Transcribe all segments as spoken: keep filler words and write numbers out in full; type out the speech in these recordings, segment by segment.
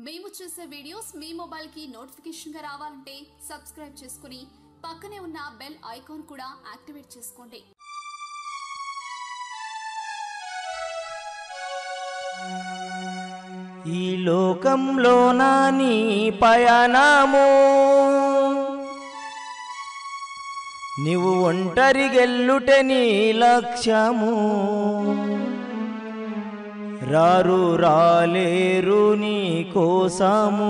మేము చేసే వీడియోస్ మీ మొబైల్ కి నోటిఫికేషన్ గా రావాలంటే సబ్స్క్రైబ్ చేసుకుని పక్కనే ఉన్న బెల్ ఐకాన్ కూడా యాక్టివేట్ చేసుకోండి. ఈ లోకంలో నాని పయనము నీవు ఒంటరి గెల్లుటే నీ లక్ష్యము. రారు రాలేరు నీ కోసము,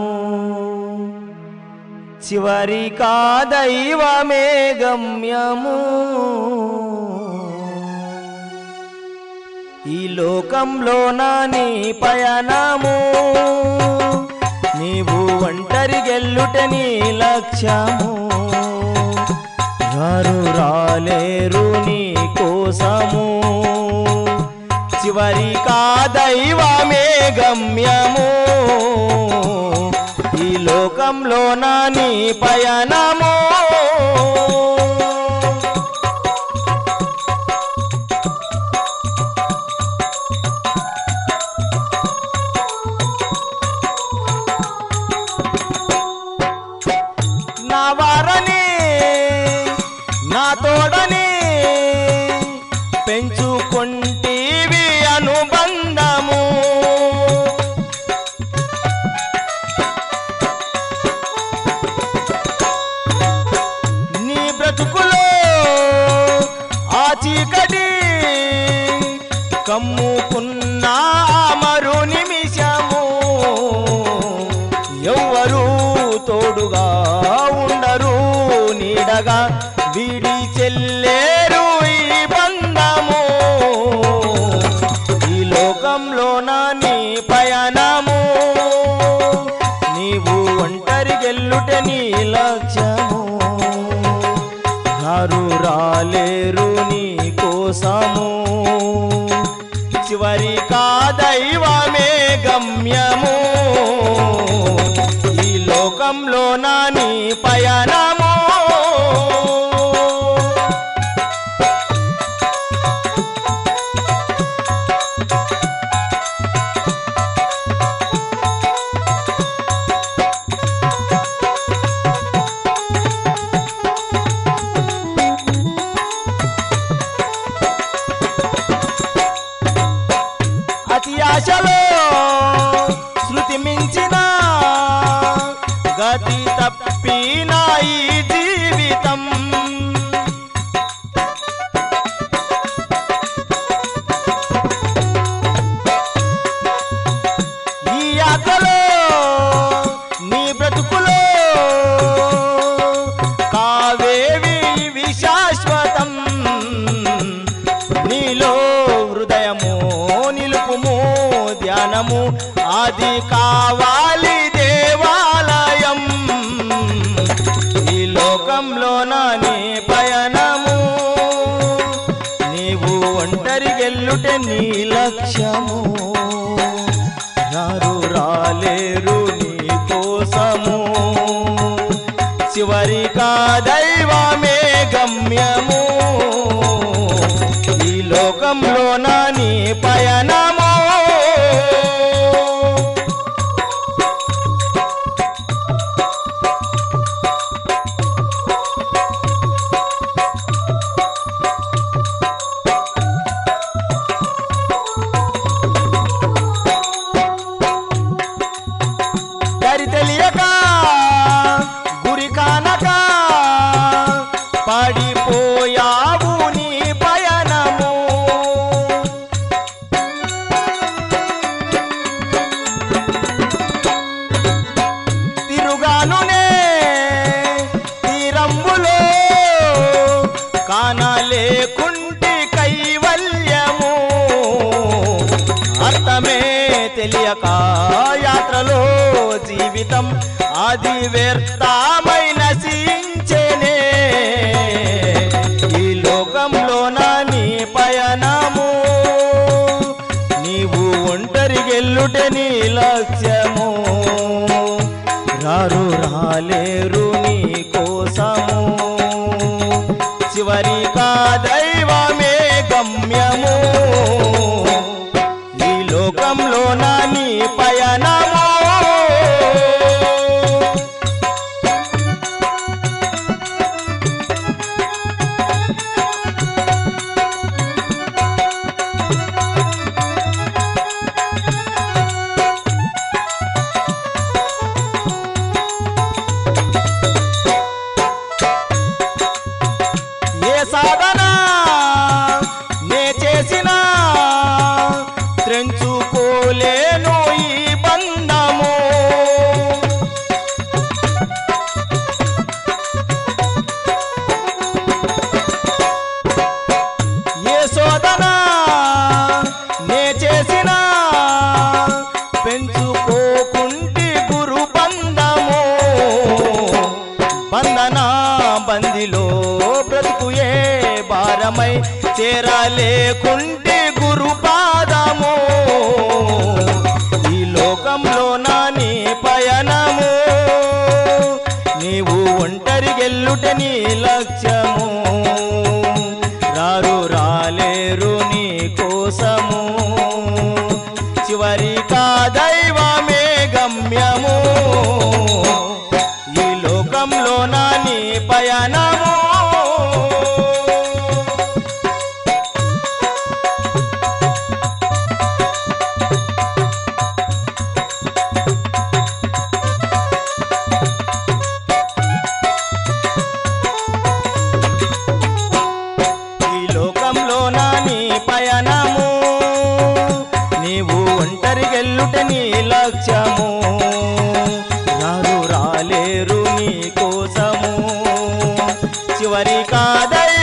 చివరికా దైవమే గమ్యము. ఈ లోకంలో నాని పయనము నీవు ఒంటరి గెల్లుటే నీ లక్ష్యము. రారు రాలేరు నీ కోసము, చివరికా దైవమే గమ్యము. ఈ లోకంలో నాని పయనము నా వారని నా తోడని పెంచుకుంటీవి అనుబంధము. నీ బ్రతుకులో ఆ చీకటి కమ్ముకున్న మరు నిమిషము ఎవ్వరు తోడుగా ఉండరు, నీడగా వీడి చెల్లేరు ఈ బంధము. ఈ లోకంలో నాని పయనము నీవు ఒంటరి గెల్లుటే నీ లక్ష్యము. రారు రాలేరు నీ కోసము, చివరికా దైవమే గమ్యము. ఈ లోకంలో నాని పయనము అతి ఆశలో శృతి మించిన గతి తప్పిన ఈ జీవితం. ఈ యాత్రలో నీ బ్రతుకులో కావేవి విశాశ్వతం. నీలో హృదయము నిలుపుము ధ్యానము, అది కావాలి దేవాలయం. ఈ లోకంలో నాని పయనము నీవు ఒంటరి గెల్లుటే నీ లక్ష్యము. రారు రాలేరు నీ కోసము, చివరికా దైవమే గమ్యము. ఈ లోకంలో నాని పయనము దారి తెలియక గురి కానక పడిపోయావు నీ పయనము. తిరుగానునే తీరంబులో కానలేకుంటి కైవల్యము. అర్థమే తెలియక యాత్రలో జీవితం అది వ్యర్థమై నశించెనే. ఈ లోకంలో నాని పయనము నీవు ఒంటరి గెల్లుటే నీ లక్ష్యము. రారు రాలేరు నీ కోసము, చివరికా దైవమే గమ్యము. ఈ లోకంలో నాని పయనము బంధన బందిలో బ్రతుకు ఏ భారమై చేరలేకుంటే గురు పాదము ఈ లోకంలో నా నీ పయనము నీవు ఒంటరి గెల్లుట నీ లక్ష్యము రారు రాలేరు నీ కోసము చివరికా దైవమే గమ్యము ఈ లోకంలో నా నీ పయనము లక్ష్యము రారు రాలేరు నీ కోసము చివరికా దైవ